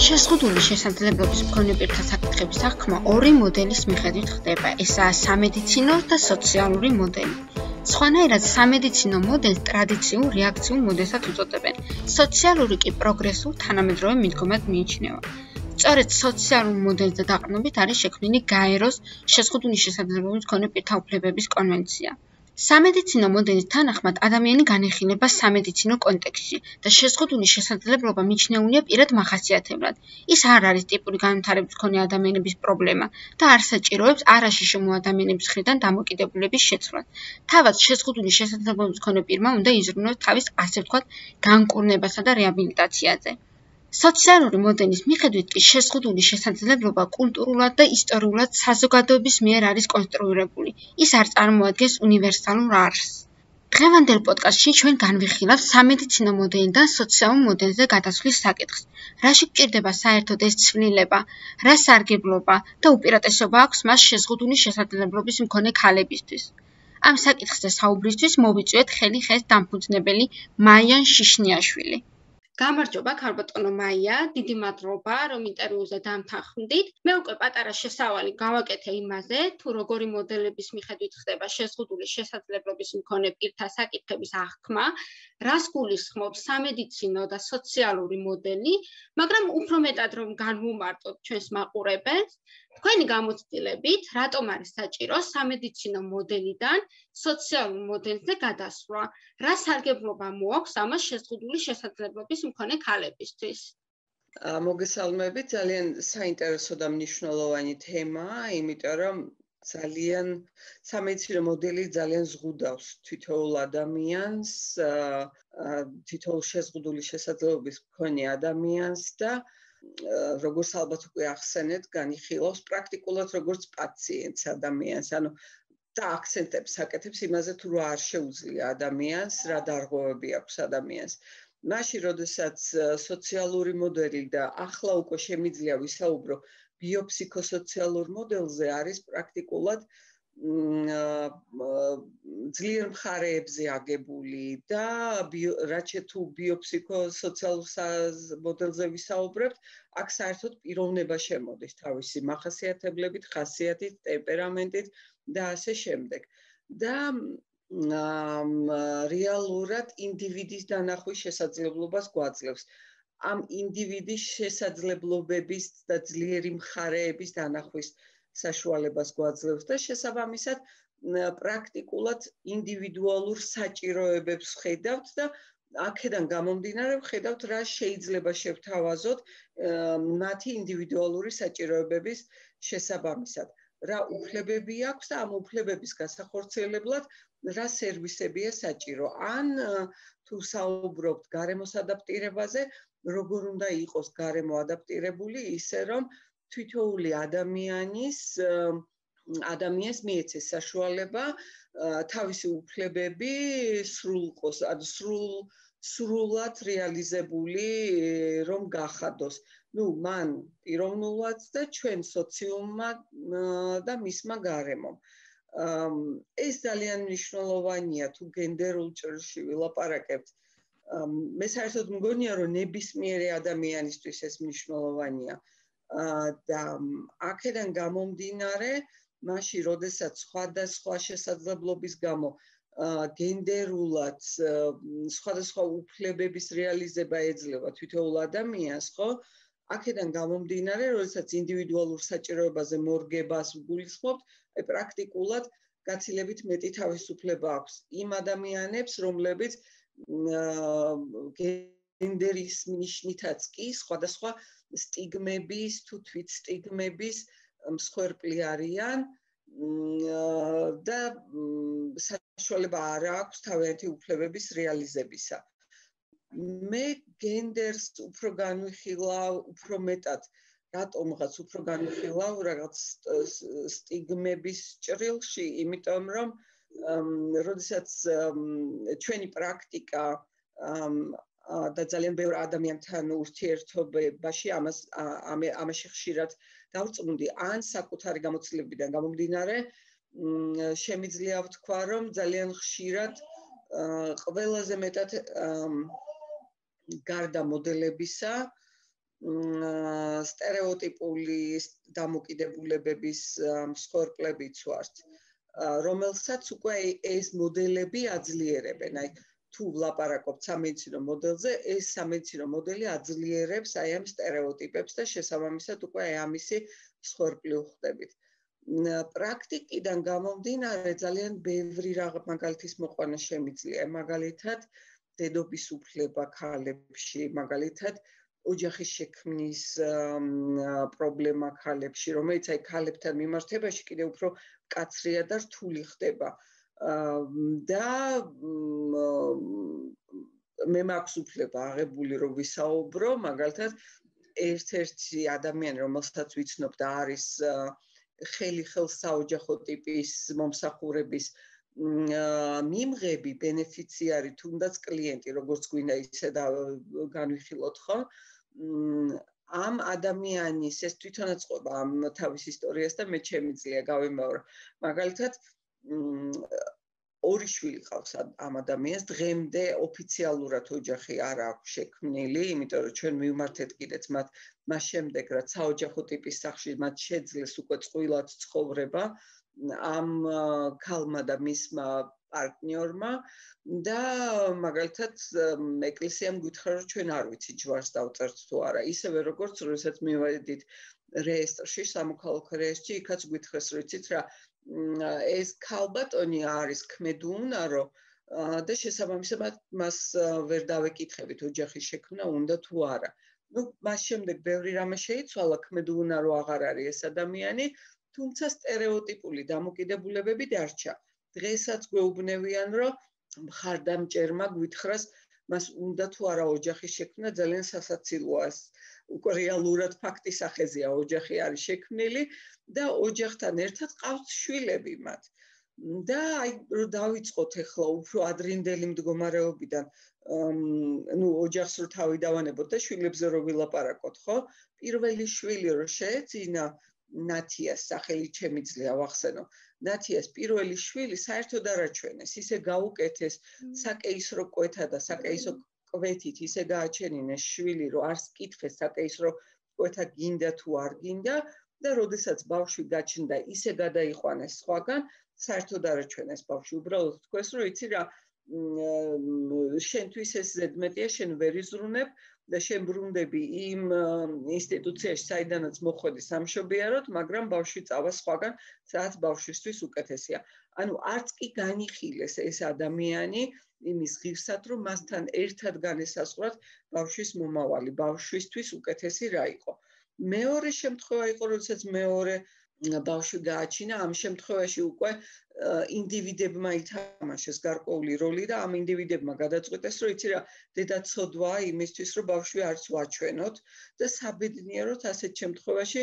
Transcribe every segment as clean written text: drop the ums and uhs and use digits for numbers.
შეზღუდული შესაძლებლობის მქონე პირთა საკითხების აღქმა ორი მოდელის მიხედვით ხდება. ესაა სამედიცინო და სოციალური მოდელი. სხვანაირად სამედიცინო მოდელს ტრადიციულ რეაქციულ მოდელსაც უწოდებენ. სოციალური კი პროგრესულ თანამედროვე მიდგომად მიიჩნევა. სწორედ სოციალურ მოდელზე დაყრდნობით არის შექმნილი გაეროს შეზღუდული შესაძლებლობის მქონე პირთა უფლებების კონვენცია. სამედიცინო მოდელის თანახმად ადამიანი განიხილება სამედიცინო კონტექსტში და შეზღუდული შესაძლებლობა მიჩნეულია პირად მახასიათებლად. ის არ არის ტიპური განვითარების მქონე ადამიანების პრობლემა და არ საჭიროებს არაშიშომო ადამიანების მხრიდან დამოკიდებულების შეცვლას. თავად შეზღუდული შესაძლებლობის მქონე პირმა უნდა იზრუნოს თავის ასე ვთქვათ განკურნებასა და რეაბილიტაციაზე. სოციალური მოდელის მიხედვით კი შეზღუდული შესაძლებლობა კულტურულად და ისტორიულად საზოგადოების მიერ არის კონსტრუირებული. ის არ წარმოადგენს უნივერსალურ არსს. დღევანდელ პოდკასტში ჩვენ განვიხილავთ სამედიცინო მოდელიდან სოციალურ მოდელზე გადასვლის საკითხს. რაში გჭირდება საერთოდ ეს ცვლილება, რა სარგებლობა და უპირატესობა აქვს მას შეზღუდული შესაძლებლობის მქონე ქალებისთვის. ამ საკითხზე საუბრისთვის მოვიწვიეთ ხელი ხეს დამფუძნებელი მაიან შიშნიაშვილი. გამარჯობა, ქალბატონო მაია, დიდი მადლობა, რომ ინტერვიუზე დამთანხმდით. მე უკვე პატარა შესავალი გავაკეთე იმაზე, თუ როგორი მოდელების მიხედვით ხდება შეზღუდული შესაძლებლობის მქონე პირთა საკითხების აღქმა, რას გულისხმობს სამედიცინო და სოციალური მოდელი, მაგრამ უფრო მეტად რომ განვუმარტოთ ჩვენს მაყურებელს, თქვენი გამოცდილებით, რატომ არის საჭირო სამედიცინო მოდელიდან სოციალურ მოდელზე გადასვლა? რა სარგებლობა მოაქვს ამას შეზღუდული შესაძლებლობის მქონე ქალებისთვის? მოგესალმებით, ძალიან საინტერესო და მნიშვნელოვანი თემაა, იმიტომ რომ სამედიცინო მოდელი ძალიან ზღუდავს თითოეულ ადამიანს, თითოეულ შეზღუდული შესაძლებლობის მქონე ადამიანს და როგორც ალბათ უკვე ახსენეთ, განიხილავს პრაქტიკულად როგორც პაციენტს ადამიანს, ანუ და აქცენტებს აკეთებს იმაზე, თუ რა არ შეუძლია ადამიანს, რა დარღვევები აქვს ადამიანს. მაშინ, როდესაც სოციალური მოდელი და ახლა უკვე შემიძლია ვისაუბრო ბიოფსიქოსოციალურ მოდელზე, არის პრაქტიკულად ძლიერ მხარეებზე აგებული და რაც თუ ბიოფსიქოსოციალურ მოდელზე ვისაუბრებთ, აქ საერთოდ პიროვნება შემოდის თავისი მახასიათებლებით, ხასიათით, ტემპერამენტით და ასე შემდეგ. და რეალურად ინდივიდის დანახვის შესაძლებლობას გვაძლევს. ამ ინდივიდის შესაძლებლობების და ძლიერი მხარეების დანახვის საშუალებას გვაძლევს და შესაბამისად პრაქტიკულად ინდივიდუალურ საჭიროებებს ხედავთ და აქედან გამომდინარე ვხედავთ რა შეიძლება შევთავაზოთ მათი ინდივიდუალური საჭიროებების შესაბამისად. რა უფლებები აქვს და ამ უფლებების გასახორციელებლად რა სერვისებია საჭირო. ან თუ საუბრობთ გარემოს ადაპტირებაზე, როგორ უნდა იყოს გარემო ადაპტირებული, ისე რომ თითოეული ადამიანს მიეცეს საშუალება თავისი უფლებები სრულად რეალიზებული რომ გახადოს. მან პიროვნულად და ჩვენ სოციუმმა და მისმა გარემომ. ეს ძალიან მნიშვნელოვანია თუ გენდერულ ჭრილში ვილაპარაკებთ. მე საერთოდ მგონია, რომ ნებისმიერი ადამიანისთვის ეს მნიშვნელოვანია. და აქედან გამომდინარე, მაშინ, როდესაც სხვადასხვა შესაძლებლობის გამო გენდერულად სხვადასხვა უფლებების რეალიზება ეძლევა თითოეულ ადამიანს, ხო? აქედან გამომდინარე, როდესაც ინდივიდუალურ საჭიროებაზე მორგებას ვგულისხმობთ, პრაქტიკულად გაცილებით მეტი თავისუფლება აქვს იმ ადამიანებს, რომლებიც გენდერის ნიშნითაც კი სხვადასხვა სტიგმების თუ თვითსტიგმების მსხვერპლი არიან და საშუალება არ აქვს თავიანთი უფლებების რეალიზებისა. მე გენდერს უფრო განვიხილავ, უფრო მეტად რატომღაც უფრო განვიხილავ რაღაც სტიგმების ჭრილში, იმიტომ რომ როდესაც ჩვენი პრაქტიკა და ძალიან ბევრ ადამიანთან ურთიერთობაში ამაში ხშირად დავწმუნდი, ან საკუთარი გამოცდილებიდან გამომდინარე, შემიძლია ვთქვა, რომ ძალიან ხშირად ყველაზე მეტად გარდა მოდელებისა სტერეოტიპული დამოკიდებულებების მსხვერპლებიც ვართ, რომელსაც უკვე ეს მოდელები აძლიერებენ. აი თუ ვლაპარაკობთ სამედიცინო მოდელზე, ეს სამედიცინო მოდელი აძლიერებს აი ამ სტერეოტიპებს და შესაბამისად უკვე ამისი მსხვერპლი ვხდებით. პრაქტიკიდან გამომდინარე ძალიან ბევრი მაგალითის მოყვანა შემიძლია. მაგალითად, დედობის უფლება ქალებში, მაგალითად, ოჯახის შექმნის პრობლემა ქალებში, რომელიც აი ქალებთან მიმართებაში კიდევ უფრო მკაცრია და რთული ხდება. და მე მაქვს უფლება აღებული რომ ვისაუბრო, მაგალითად, ერთ-ერთი ადამიანი, რომელსაც ვიცნობ და არის ხელი-ხელს საოჯახო ტიპის მომსახურების მიმღები, ბენეფიციარი, თუნდაც კლიენტი, როგორც გვინდა ისე და განვიხილოთ, ხო? ამ ადამიანის ეს თვითონაც ყვება ამ თავის ისტორიას და მე შემიძლია გავიმეორო. მაგალითად, ორი შვილი ყავს ამ ადამიანს, დღემდე ოფიციალურად ოჯახი არ აქვს შექმნილი, იმიტომ რომ ჩვენ მივმართეთ კიდეც მას შემდეგ, რაც საოჯახო ტიპის სახლში მათ შეძლეს უკვე წყვილად ცხოვრება ამ ქალმა და მისმა პარტნიორმა და მაგალითად ეკლესიამ გითხრა რომ ჩვენ არ ვიცით ჯვარს დავწერთ თუ არა. ისევე როგორც როდესაც მივედით რეესტრში, სამოქალაქო რეესტრში, იქაც გითხრეს რომ იცით რა ეს ქალბატონი არის ქმედუუნარო და შესაბამისად მას ვერ დავეკითხებით ოჯახის შექმნა უნდა თუ არა. ნუ მას შემდეგ ბევრი რამე შეიცვალა, ქმედუუნარო აღარ არის ეს ადამიანი, თუმცა სტერეოტიპული დამოკიდებულებები დარჩა. დღესაც გვეუბნევიან რომ მხარდამჭერმა გვითხრას მას უნდა თუ არა ოჯახის შექმნა ძალიან სასაცილოა. უკვე რეალურად ფაქტის სახეზეა ოჯახი არის შექმნილი და ოჯახთან ერთად ყავს შვილები მათ. და აი რომ დავიწყოთ ახლა უფრო ადრინდელი მდგომარეობიდან, ნუ ოჯახს რო თავი დავანებოთ და შვილებზე რო ვილაპარაკოთ, ხო? პირველი შვილი რო შეეძინა ნათიას, სახელით შემიძლია ვახსენო. ნათიას პირველი შვილი საერთოდ არაჩვენეს, ისე გაუკეთეს საკეისრო კვეთა და საკეისრო კვეთით ისე გააჩენინეს შვილი, რომ არც კითხეს საკეისრო კვეთა გინდა თუ არ გინდა და როდესაც ბავშვი გაჩნდა, ისე გადაიყვანეს სხვაგან, საერთოდ არაჩვენეს ბავშვი. უბრალოდ თქვეს, რომ იცი რა, შენთვის ეს ზედმეტია, შენ ვერ იზრუნებ და შენ ბრუნდები იმ ინსტიტუციაში, საიდანაც მოხვედი სამშობიაროდ, მაგრამ ბავშვი წავა სხვაგან, სადაც ბავშვისთვის უკეთესია. ანუ არც კი განიხილეს ეს ადამიანი იმის ღირსად, რომ მასთან ერთად განესაზღვრათ ბავშვის მომავალი, ბავშვისთვის უკეთესი რა იყო. მეორე შემთხვევა იყო, როდესაც მეორე ბავშვი გააჩინა, ამ შემთხვევაში უკვე ინდივიდებმა ითამაშეს გარკვეული როლი და ამ ინდივიდებმა გადაწყვიტეს, რომ იცი რა, დედა ცოდვაა იმისთვის, რომ ბავშვი არც ვაჩვენოთ და საბედნიეროდ ასეთ შემთხვევაში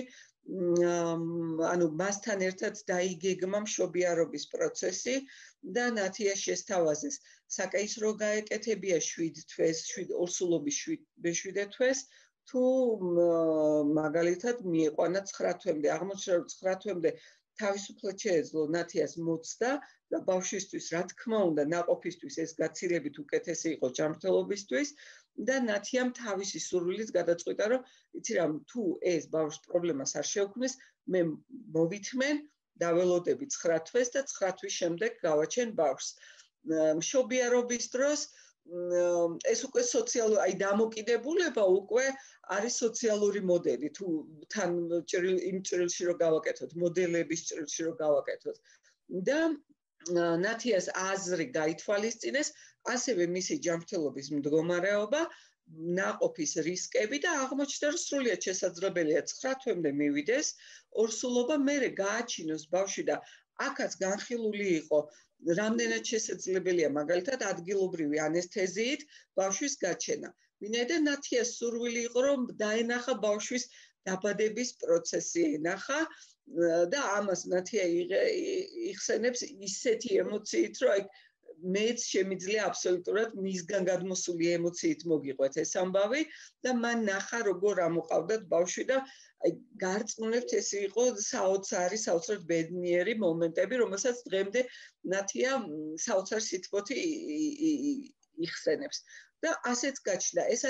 ანუ მასთან ერთად დაიგეგმა მშობიარობის პროცესი და ნათია შესთავაზეს. საკეისრო გაეკეთებია 7 თვეს, ორსულობის 7 თვეს, თუ მაგალითად მieყვანა 9 თვემდე. აღმოჩნდა რომ 9 თვემდე თავისუფლად შეეძლო ნათიას მოცდა და ბავშვისთვის, რა თქმა უნდა, ნაყოფისთვის ეს გაცილებით უკეთესი იყო ჯანმრთელობისთვის და ნათიამ თავისი სურვილით გადაწყვიტა, რომ იცი რა, თუ ეს ბავშვს პრობლემას არ შეუქმნის, მე მოვითმენ, დაველოდები 9 თვეს და 9 თვის შემდეგ გავაჩენ ბავშვს. მშობიარობის დროს ეს უკვე სოციალური, აი დამოკიდებულება უკვე არის სოციალური მოდელი, თუ თან იმ ჭრილში რო გავაკეთოთ, მოდელების ჭრილში რო გავაკეთოთ. და ნათიას აზრი გაითვალისწინეს, ასევე მისი ჯანმრთელობის მდგომარეობა, ნაყოფის რისკები და აღმოჩნდა, რომ სრულიად შესაძლებელია 9 თვემდე მივიდეს ორსულობა, მერე გააჩინოს ბავშვი და აქაც განხილული იყო რამდენად შესაძლებელია მაგალითად ადგილობრივი ანესთეზიით ბავშვის გაჩენა. ვინაიდან ნათიას სურვილი იყო, რომ დაენახა ბავშვის დაბადების პროცესი ენახა და ამას ნათია იხსენებს ისეთი ემოციით, რომ აი მეც შემიძლია აბსოლუტურად მისგან გადმოსული ემოციით მოგიყვეთ ეს ამბავი და მან ნახა როგორ ამოყავდათ ბავშვი და აი გარწმუნებთ ეს იყო საოცრად ბედნიერი მომენტები, რომელსაც დღემდე ნათია საოცარ სითბოთი იხსენებს და ასეც გაჩნდა. ეს არის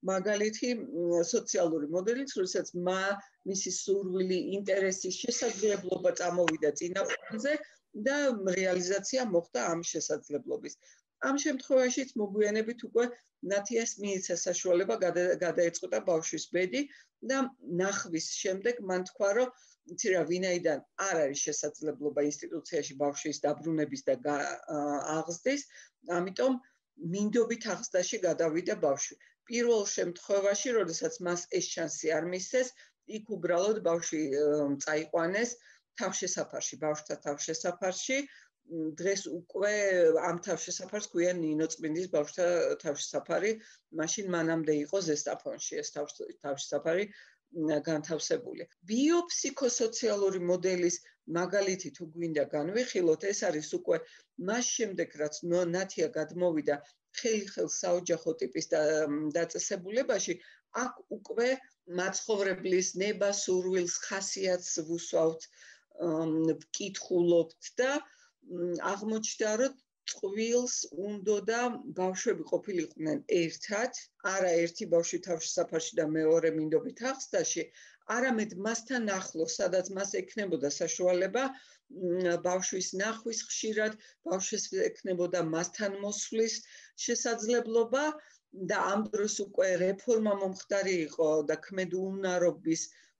მაგალითი სოციალური მოდელიც, როდესაც მისი სურვილი, ინტერესის შესაძლებლობა წამოვიდა წინაპრებზე და რეალიზაცია მოხდა ამ შესაძლებლობის. ამ შემთხვევაშიც მოგვიანებით უკვე ნათიას მიეცა საშუალება გადაეწყვეტა ბავშვის ბედი და ნახვის შემდეგ მან თქვა, რომ იცი რა, ვინაიდან არ არის შესაძლებლობა ინსტიტუციაში ბავშვის დაბრუნების და აღზრდის, ამიტომ მინდობით აღზრდაში გადავიდა ბავშვი. პირველ შემთხვევაში, როდესაც მას ეს შანსი არ მისცეს, იქ უბრალოდ ბავშვი წაიყვანეს თავშესაფარში, ბავშვთა თავშესაფარში. დღეს უკვე ამ თავშესაფარს ქვია ნინოწმინდის ბავშვთა თავშესაფარი, მაშინ მანამდე იყო ზესტაფონში ეს თავშესაფარი განთავსებული. ბიოფსიქოსოციალური მოდელის მაგალითი თუ გვინდა განვიხილოთ, ეს არის უკვე მას შემდეგ, რაც ნათია გადმოვიდა ხელი-ხელ საოჯახო ტიპის დაწესებულებაში, აქ უკვე მაცხოვრებლის ნება, სურვილს, ხასიათს ვუსვავთ, ვკითხულობთ და აღმოჩნდა, რომ წყვილს უნდა ბავშვები ყოფილიყვნენ ერთად, არა ერთი ბავშვი თავშესაფარში და მეორე მინდობით აღზრდაში, არამედ მასთან ახლოს, სადაც მას ექნებოდა საშუალება ბავშვის ნახვის ხშირად, ბავშვს ექნებოდა მასთან მოსვლის შესაძლებლობა და ამ დროს უკვე რეფორმა მომხდარი იყო და ქმედუნარობის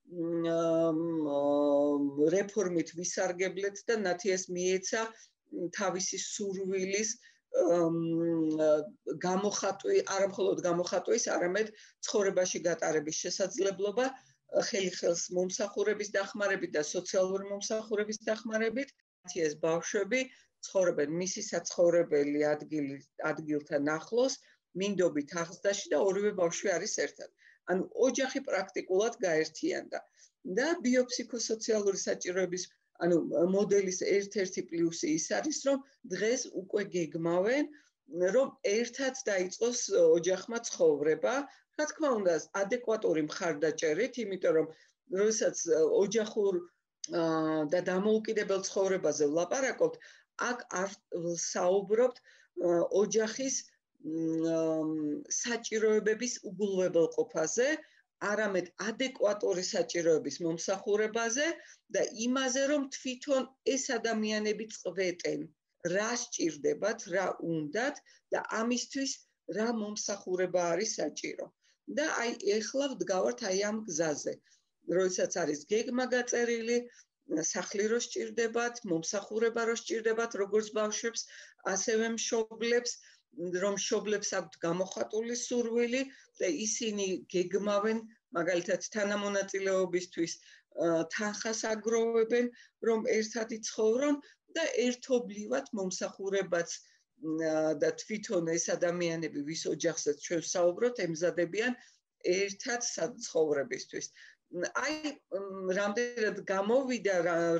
რეფორმით ვისარგებლეთ და ნათიას მიეცა თავისი სურვილის გამოხატვის, არა მხოლოდ გამოხატვის, არამედ ცხოვრებაში გატარების შესაძლებლობა ხელი-ხელს მომსახურების დახმარებით და სოციალური მომსახურების დახმარებით. ნათიას ბავშვები ცხოვრობენ მისი საცხოვრებელი ადგილთან ახლოს, მინდობით აღზრდაში და ორივე ბავშვი არის ერთად. ანუ ოჯახი პრაქტიკულად გაერთიანდა და ბიოფსიქოსოციალური საჭიროების მოდელის ერთ-ერთი პლუსი ის არის, რომ დღეს უკვე გეგმავენ, რომ ერთად დაიწყოს ოჯახმა ცხოვრება, რა თქმა უნდა, ადეკვატური მხარდაჭერით, იმიტომ რომ როდესაც ოჯახურ და დამოუკიდებელ ცხოვრებაზე ვლაპარაკობთ, აქ არ საუბრობთ ოჯახის საჭიროებების უგულვებელყოფაზე, არამედ ადეკვატური საჭიროების მომსახურებაზე და იმაზე, რომ თვითონ ეს ადამიანები წვეტენ, რა სჭირდებათ, რა უნდათ და ამისთვის რა მომსახურება არის საჭირო. და ეხლა ვდგავართ ამ გზაზე, როდესაც არის გეგმა გაწერილი, სახლი რო სჭირდებათ, მომსახურება რო სჭირდებათ, როგორც ბავშვებს, ასევე მშობლებს, რომ მშობლებს აქვთ გამოხატული სურვილი და ისინი გეგმავენ, მაგალითად თანამონაწილეობისთვის თანხას აგროვებენ, რომ ერთად იცხოვრონ და ერთობლივად მომსახურებაც და თვითონ ეს ადამიანები, ვის ოჯახსაც ჩვენ ვსაუბრობთ, ემზადებიან ერთად ცხოვრებისთვის. რამდენად გამოვიდა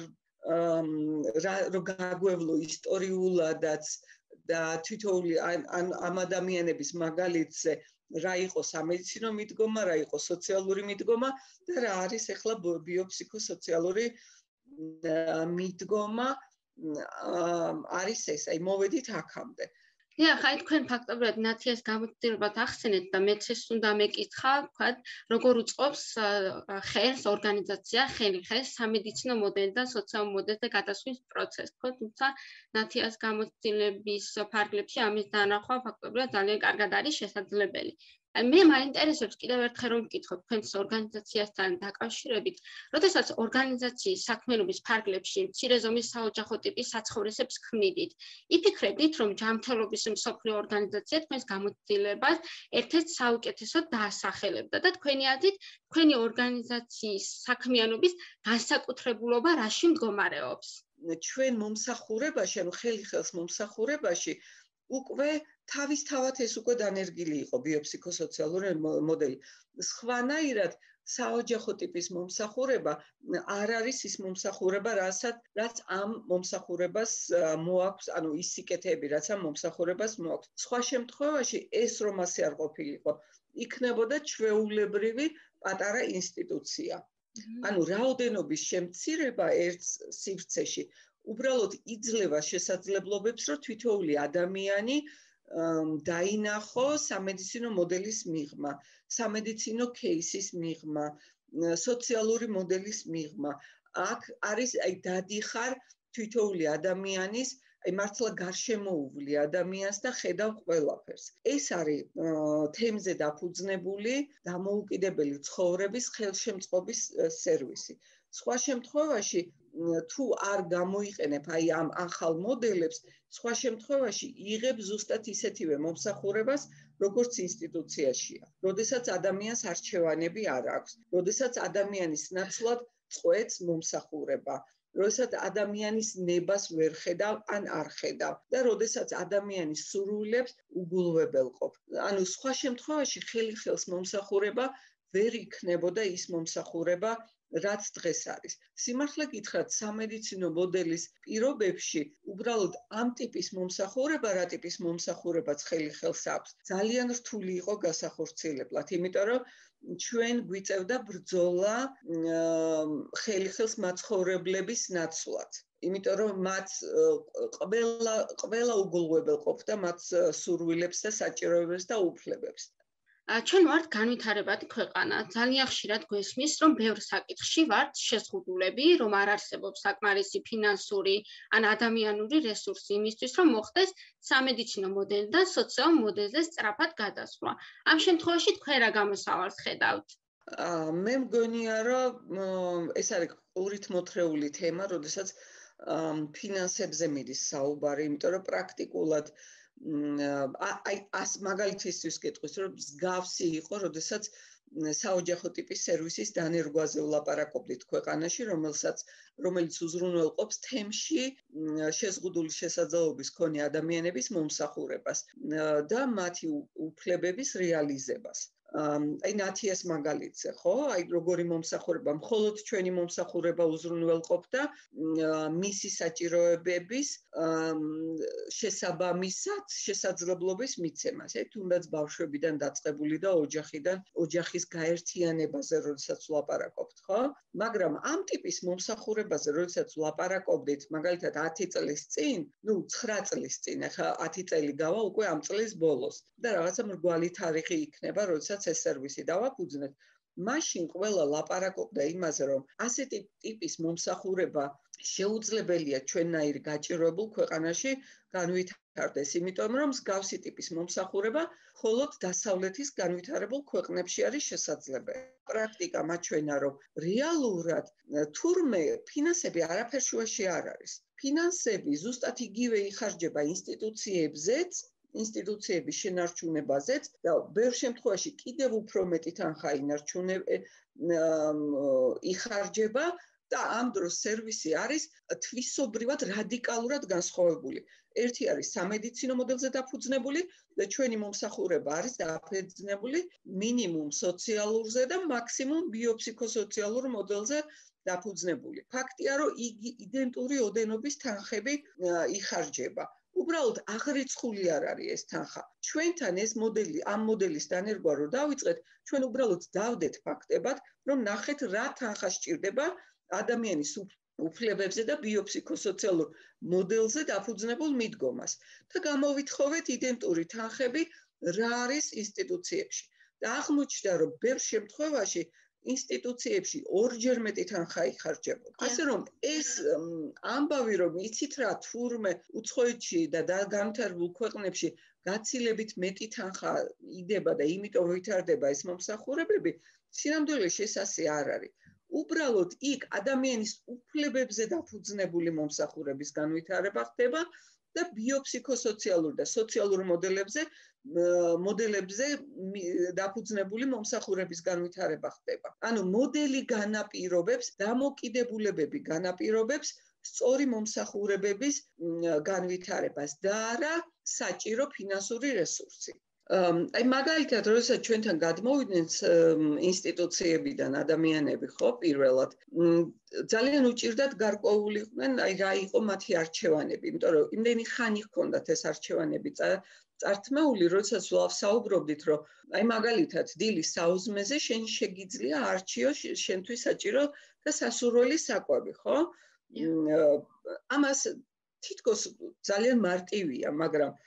რომ გაგვევლო ისტორიულადაც და თითოეული ამ ადამიანების მაგალითზე რა იყო სამედიცინო მიდგომა, რა იყო სოციალური მიდგომა და რა არის ახლა ბიოფსიქოსოციალური მიდგომა არის ეს, მოვედით აქამდე. ხაი თქვენ ფაქტობრივად ნათიას გამოცდილებად ახსენეთ და მეც ეს უნდა მეკითხა, ვთქვათ, როგორ უწყობს ხელს ორგანიზაცია, ხელი-ხელს სამედიცინო მოდელიდან სოციალურ მოდელზე გადასვლის პროცესს, ხო? თუმცა ნათიას გამოცდილების ფარგლებში ამის დანახვა ფაქტობრივად ძალიან კარგად არის შესაძლებელი. მე მაინტერესებს კიდევ ერთხელ რომ ვკითხოთ თქვენს ორგანიზაციასთან დაკავშირებით, როდესაც ორგანიზაციის საქმიანობის ფარგლებში მცირე ზომის საოჯახო ტიპის საცხოვრისებს ქმნიდით, იფიქრებდით, რომ ჯანმრთელობის მსოფლიო ორგანიზაცია თქვენს გამოცდილებას ერთ-ერთ საუკეთესოდ დაასახელებდა და თქვენი აზრით, თქვენი ორგანიზაციის საქმიანობის განსაკუთრებულობა რაში მდგომარეობს? ჩვენ მომსახურებაში, ანუ ხელი-ხელს მომსახურებაში უკვე თავისთავად ეს უკვე დანერგილი იყო ბიოფსიქოსოციალური მოდელი. სხვანაირად საოჯახო ტიპის მომსახურება არ არის ის მომსახურება, რაც ამ მომსახურებას მოაქვს, ანუ ის სიკეთეები, რაც ამ მომსახურებას მოაქვს. სხვა შემთხვევაში ეს რომ ასე არ ყოფილიყო, იქნებოდა ჩვეულებრივი პატარა ინსტიტუცია. ანუ რაოდენობის შემცირება ერთ სივრცეში უბრალოდ იძლევა შესაძლებლობებს, რომ თითოეული ადამიანი დაინახო სამედიცინო მოდელის მიღმა, სამედიცინო кейსის მიღმა, სოციალური მოდელის მიღმა. აქ არის დადიხარ თითოეული ადამიანის მართლა გარშემოუვლი ადამიანს და ხედავ ყველაფერს. ეს არის თემზე დაფუძნებული დამოუკიდებელი ცხოვრების ხელშემწყობის სერვისი. სხვა შემთხვევაში თუ არ გამოიყენებ ამ ახალ მოდელებს, სხვა შემთხვევაში იღებ ზუსტად ისეთივე მომსახურებას, როგორც ინსტიტუციაშია. როდესაც ადამიანს არჩევანები არ აქვს, როდესაც ადამიანის ნაცვლად წყვეტს მომსახურება, როდესაც ადამიანის ნებას ვერ ხედავ ან არ ხედავ და როდესაც ადამიანის სურვილებს უგულვებელყოფ. ანუ სხვა შემთხვევაში ხელი ხელს მომსახურება ვერ იქნებოდა ის მომსახურება, რაც დღეს არის. სიმართლე გითხრათ, სამედიცინო მოდელის პირობებში უბრალოდ ამ ტიპის მომსახურება, რა ტიპის მომსახურებაც ხელი ხელს აქვს, ძალიან რთული იყო გასახორციელებლად, იმიტომ რომ ჩვენ გვიწევდა ბრძოლა ხელი ხელს მაცხოვრებლების ნაცვლად. იმიტომ რომ მათ ყველა უგულვებელყოფდა მათ სურვილებს და საჭიროებებს და უფლებებს. ჩვენ ვართ განვითარებადი ქვეყანა. ძალიან ხშირად გვესმის, რომ ბევრ საკითხში ვართ შეზღუდულები, რომ არ არსებობს საკმარისი ფინანსური ან ადამიანური რესურსი იმისთვის, რომ მოხდეს სამედიცინო მოდელიდან სოციალურ მოდელზე სწრაფად გადასვლა. ამ შემთხვევაში თქვენ რა გამოსავალს ხედავთ? მე მგონია, რომ ეს არის ყურით მოთრეული თემა, როდესაც ფინანსებზე მიდის საუბარი, იმიტომ რომ პრაქტიკულად მაგალითისთვის გეტყვის, რომ მსგავსი იყო, როდესაც საოჯახო ტიპის სერვისის დანერგვაზე ვლაპარაკობდით ქვეყანაში, რომელიც უზრუნველყოფს თემში შეზღუდული შესაძლებლობის მქონე ადამიანების მომსახურებას და მათი უფლებების რეალიზებას. ნათიას მაგალითზე, ხო? როგორი მომსახურება, მხოლოდ ჩვენი მომსახურება უზრუნველყოფდა მისი საჭიროებების შესაბამისად შესაძლებლობის მიცემას. თუნდაც ბავშვებიდან დაწყებული და ოჯახის გაერთიანებაზე, როდესაც ვლაპარაკობთ, ხო? მაგრამ ამ ტიპის მომსახურებაზე, როდესაც ვლაპარაკობდით, მაგალითად 10 წლის წინ, 9 წლის წინ, ახლა 10 წელი გავა უკვე ამ წლის ბოლოს და რაღაცა მრგვალი თარიღი იქნება, როდესაც ეს სერვისი დავაფუძნეთ. მაშინ ყველა ლაპარაკობდა იმაზე, რომ ასეთი ტიპის მომსახურება შეუძლებელია ჩვენნაირ გაჭირვებულ ქვეყანაში განვითარდეს, იმიტომ რომ მსგავსი ტიპის მომსახურება მხოლოდ დასავლეთის განვითარებულ ქვეყნებში არის შესაძლებელი. პრაქტიკა მაჩვენა, რომ რეალურად თურმე ფინანსები არაფერ შუაში არ არის. ფინანსები ზუსტად იგივე იხარჯება ინსტიტუციების შენარჩუნებაზეც და ბევრ შემთხვევაში კიდევ უფრო მეტი თანხა იხარჯება და ამ დროს სერვისი არის თვისობრივად რადიკალურად განსხვავებული. ერთი არის სამედიცინო მოდელზე დაფუძნებული და ჩვენი მომსახურება არის დაფუძნებული მინიმუმ სოციალურზე და მაქსიმუმ ბიოფსიქოსოციალურ მოდელზე დაფუძნებული. ფაქტია, რომ იდენტური ოდენობის თანხები იხარჯება. უბრალოდ აღრიცხული არ არის ეს თანხა. ჩვენთან ეს მოდელი, ამ მოდელის დანერგვა რო დავიწყეთ, ჩვენ უბრალოდ დავდეთ ფაქტებად, რომ ნახეთ რა თანხა სჭირდება ადამიანის უფლებებზე და ბიოფსიქოსოციალურ მოდელზე დაფუძნებულ მიდგომას. და გამოვითხოვეთ იდენტური თანხები რა არის ინსტიტუციებში. და აღმოჩნდა, რომ ბევრ შემთხვევაში ინსტიტუციებში ორჯერ მეტი თანხა იხარჯებოდა. ასე რომ ეს ამბავი, რომ იცით რა, თურმე უცხოეთში და განვითარებულ ქვეყნებში გაცილებით მეტი თანხა იდება და იმიტომ ვითარდება ეს მომსახურებები, სინამდვილეში ეს ასე არ არის. უბრალოდ იქ ადამიანის უფლებებზე დაფუძნებული მომსახურების განვითარება ხდება და ბიოფსიქოსოციალურ და სოციალურ მოდელებზე დაფუძნებული მომსახურების განვითარება ხდება. ანუ მოდელი განაპირობებს, დამოკიდებულებები განაპირობებს სწორი მომსახურებების განვითარებას და არა საჭირო ფინანსური რესურსი. მაგალითად, როდესაც ჩვენთან გადმოვიდნენ ინსტიტუციებიდან ადამიანები, ხო, პირველად, ძალიან უჭირდათ გარკვეულიყვნენ, რა იყო მათი არჩევანები, იმიტომ რომ იმდენი ხანი ჰქონდათ ეს არჩევანები წართმეული, როდესაც ვსაუბრობდით, რომ მაგალითად, დილის საუზმეზე შენ შეგიძლია არჩიო შენთვის საჭირო და სასურველი საკვები, ხო? ამას თითქოს ძალიან მარტივია, მაგრამ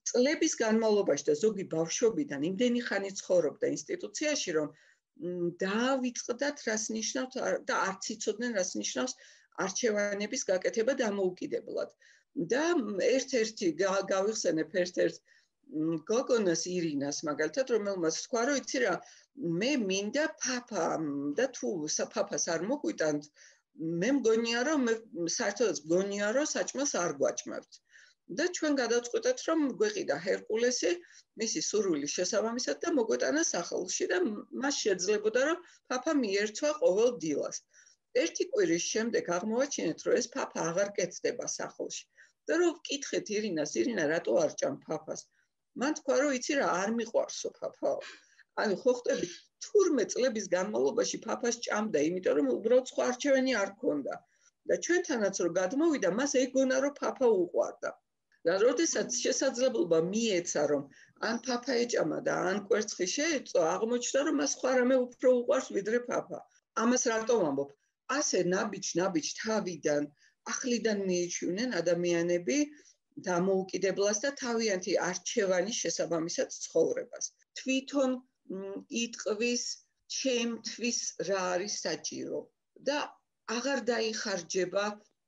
წლების განმავლობაში და ზოგი ბავშვობიდან იმდენი ხანი ცხოვრობდა ინსტიტუციაში, რომ დაავიწყდათ რას ნიშნავს და არც იცოდნენ რას ნიშნავს არჩევანების გაკეთება დამოუკიდებლად. და ერთ-ერთი გავიხსენებ ერთ-ერთ გოგონას ირინას მაგალითად, რომელმაც თქვა, რომ იცი რა, მე მინდა papa და თუ papa-ს არ მოგვიტანთ, მე მგონია, რომ საერთოდაც მგონია, რომ საჭმელს არ გვაჭმევთ. და ჩვენ გადავწყვეტეთ, რომ გვეყიდა ჰერკულესი მისი სურვილის შესაბამისად და მოგვეტანა სახლში და მას შეძლებოდა, რომ papa მიერთვა ყოველ დილას. ერთი კვირის შემდეგ აღმოვაჩინეთ, რომ ეს papa აღარ კეთდება სახლში. და რომ ვკითხეთ ირინას, ირინა, რატო არ ჭამ papa-ს? მან თქვა, რომ იცი რა, არ მიყვარსო papa-ო. ანუ ხო ხტები 12 წლების განმავლობაში papa-ს ჭამდა, იმიტომ რომ უბრალოდ სხვა არჩევანი არ ჰქონდა. და ჩვენთანაც რომ გადმოვიდა, მას ეგონა, რომ papa უყვარდა. და როდესაც შესაძლებლობა მიეცა, რომ ან papa ეჭამა და ან კვერცხი შეეწო, აღმოჩნდა, რომ მას სხვა რამე უფრო უყვარს ვიდრე papa. ამას რატომ ვამბობ? ასე ნაბიჯ თავიდან ახლიდან მიიჩვნენ ადამიანები დამოუკიდებლას და თავიანთი არჩევანის შესაბამისად ცხოვრებას. თვითონ იტყვის, ჩემთვის რა არის საჭირო და აღარ დაიხარჯება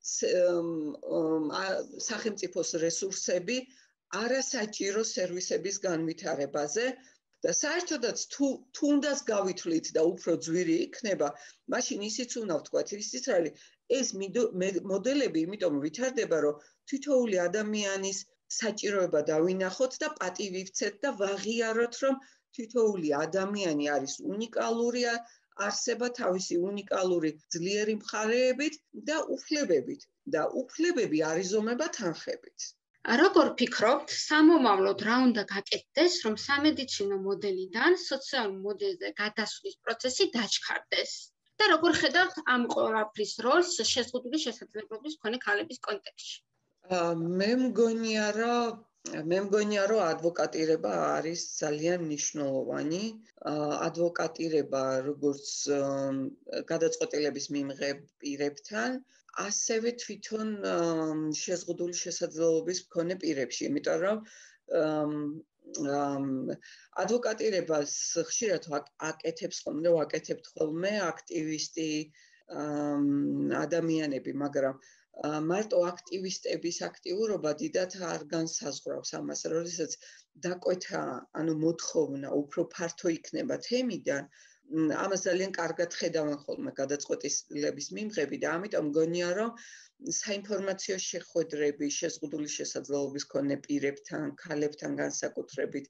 სახელმწიფოს რესურსები არასაჭირო სერვისების განვითარებაზე და საერთოდაც თუ უნდას გავითვლით და უფრო ძვირი იქნება, მაშინ ისიც უნდა ვთქვათ, ისიც არის ეს მოდელები იმიტომ ვითარდება, რომ თითოეული ადამიანის საჭიროება დავინახოთ და პატივი ვცეთ და ვაღიაროთ, რომ თითოეული ადამიანი არის უნიკალური არსება თავისი უნიკალური ძლიერი მხარეებით და უფლებებით და უფლებები არიზომება თანხებით. როგორ ფიქრობთ, სამომავლოდ რა უნდა გაკეთდეს, რომ სამედიცინო მოდელიდან სოციალურ მოდელზე გადასვლის პროცესი დაჩქარდეს? და როგორ ხედავთ ამ ყველაფრის როლს შეზღუდული შესაძლებლობის მქონე ქალების კონტექსტში? მე მგონია, რომ ადვოკატირება არის ძალიან მნიშვნელოვანი. ადვოკატირება როგორც გადაწყვეტილების მიმღებ პირებთან, ასევე თვითონ შეზღუდული შესაძლებლობის მქონე პირებში, იმიტომ რომ ადვოკატირებას ხშირად ვაკეთებთ ხოლმე აქტივისტი ადამიანები, მაგრამ მარტო აქტივისტების აქტიურობა დიდად არ განსაზღვრავს ამას, როდესაც დაკვეთა, ანუ მოთხოვნა უფრო ფართო იქნება თემიდან, ამას ძალიან კარგად ხედავენ ხოლმე გადაწყვეტილების მიმღები და ამიტომ მგონია, რომ საინფორმაციო შეხვედრები შეზღუდული შესაძლებლობის მქონე პირებთან, ქალებთან განსაკუთრებით,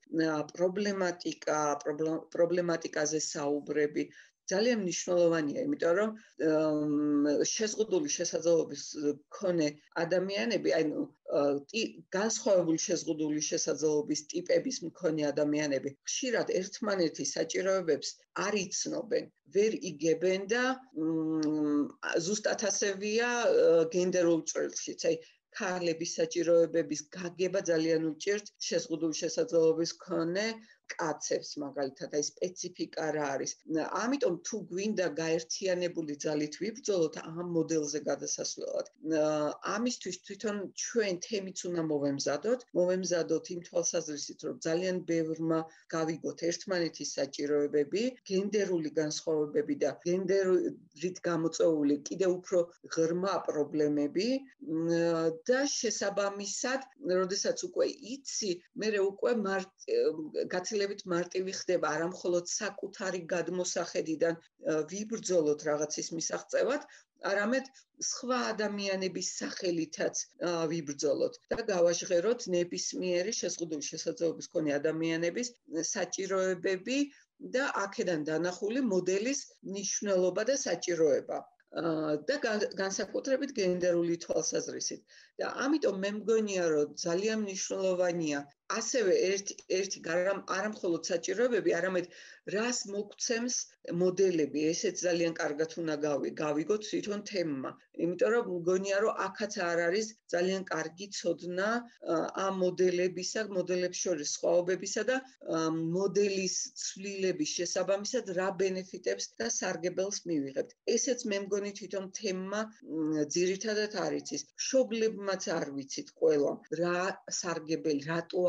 პრობლემატიკაზე საუბრები ძალიან მნიშვნელოვანია, იმიტომ რომ შეზღუდული შესაძლებლობის მქონე ადამიანები, ანუ განსხვავებული შეზღუდული შესაძლებლობის ტიპების მქონე ადამიანები, ხშირად ერთმანეთის საჭიროებებს არ იცნობენ, ვერ იგებენ და ზუსტად ასევეა გენდერულ ჭრილშიც, აი ქალების საჭიროებების გაგება ძალიან უჭირთ შეზღუდული შესაძლებლობის მქონე კაცებს მაგალითად, აი სპეციფიკა რა არის. ამიტომ თუ გვინდა გაერთიანებული ძალით ვიბრძოლოთ ამ მოდელზე გადასასვლელად. ამისთვის თვითონ ჩვენ თემიც უნდა მოვემზადოთ იმ თვალსაზრისით, რომ ძალიან ბევრმა გავიგოთ ერთმანეთის საჭიროებები, გენდერული განსხვავებები და გენდერით გამოწვეული კიდევ უფრო ღრმა პრობლემები და შესაბამისად, როდესაც უკვე იცი, მერე უკვე გაცილებით მარტივი ხდება, არა მხოლოდ საკუთარი გადმოსახედიდან ვიბრძოლოთ რაღაცის მისაღწევად, არამედ სხვა ადამიანების სახელითაც ვიბრძოლოთ და გავაჟღეროთ ნებისმიერი შეზღუდული შესაძლებლობის მქონე ადამიანების საჭიროებები და აქედან დანახული მოდელის მნიშვნელობა და საჭიროება. და განსაკუთრებით გენდერული თვალსაზრისით. და ამიტომ მე მგონია, რომ ძალიან მნიშვნელოვანია ასევე ერთი არა მხოლოდ საჭიროებები, არამედ რას მოგცემს მოდელები, ესეც ძალიან კარგად უნდა გავიგოთ თვითონ თემმა. იმიტომ რომ მგონია, რომ აქაც არ არის ძალიან კარგი ცოდნა ამ მოდელებს შორის სხვაობებისა და მოდელის ცვლილების შესაბამისად რა ბენეფიტებს და სარგებელს მივიღებთ. ესეც მე მგონი თვითონ თემმა ძირითადად არ იცის. მშობლებმაც არ ვიცით ყველამ რა სარგებელი, რატო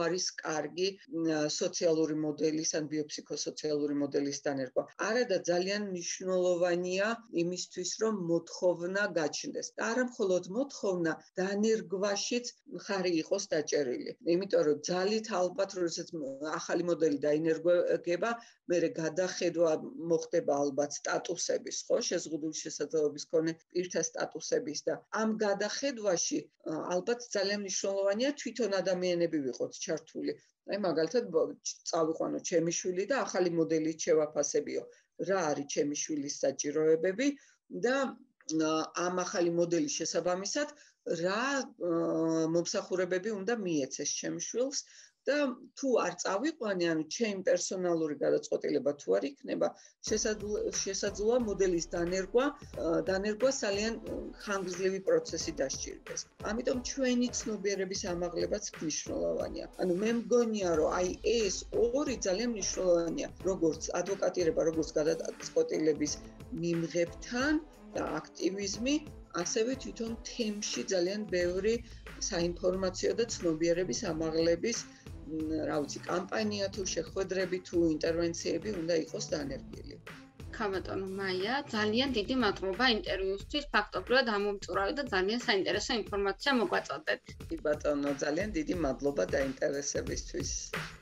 არის კარგი სოციალური მოდელის ან ბიოფსიქოსოციალური მოდელის დანერგვა. არა და ძალიან მნიშვნელოვანია იმისთვის, რომ მოთხოვნა გაჩნდეს. და არა მხოლოდ მოთხოვნა, დანერგვაშიც ხარი იყოს დაჭერილი. იმიტომ რომ ძალით ალბათ, როდესაც ახალი მოდელი დაინერგვება, მერე გადახედვა მოხდება ალბათ სტატუსების, ხო, შეზღუდული შესაძლებლობის მქონე პირთა სტატუსების და ამ გადახედვაში ალბათ ძალიან მნიშვნელოვანია თვითონ ადამიანები ვიყოთ ჩართული. აი მაგალითად წავიყვანო ჩემი შვილი და ახალი მოდელით შევაფასებიო. რა არის ჩემი შვილის საჭიროებები და ამ ახალი მოდელის შესაბამისად რა მომსახურებები უნდა მიეცეს ჩემს შვილს და თუ არ წავიყვანე, ანუ ჩემი პერსონალური გადაწყვეტილება თუ არ იქნება, შესაძლოა მოდელის დანერგვა ძალიან ხანგრძლივი პროცესი დასჭირდეს. ამიტომ ჩვენი ცნობიერების ამაღლებაც მნიშვნელოვანია. ანუ მე მგონია, რომ აი ეს ორი ძალიან მნიშვნელოვანია, როგორც ადვოკატირება, როგორც გადაწყვეტილების მიმღებთან და აქტივიზმი, ასევე თვითონ თემში ძალიან ბევრი საინფორმაციო და ცნობიერების ამაღლების კამპანია თუ შეხვედრები თუ ინტერვენციები უნდა იყოს დანერგილი. ქალბატონო მაია, ძალიან დიდი მადლობა ინტერვიუსთვის. ფაქტობრივად ამომწურავი და ძალიან საინტერესო ინფორმაცია მოგვაწოდეთ. ბატონო, ძალიან დიდი მადლობა დაინტერესებისთვის.